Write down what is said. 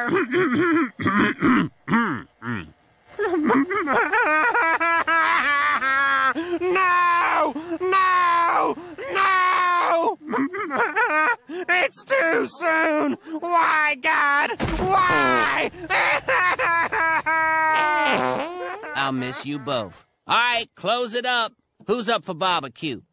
No! No! No! It's too soon! Why, God? Why? I'll miss you both. All right, close it up. Who's up for barbecue?